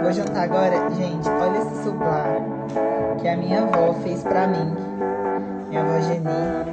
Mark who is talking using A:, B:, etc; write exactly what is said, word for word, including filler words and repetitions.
A: vou jantar agora. Gente, olha esse sublá que a minha avó fez pra mim. Minha avó Geni.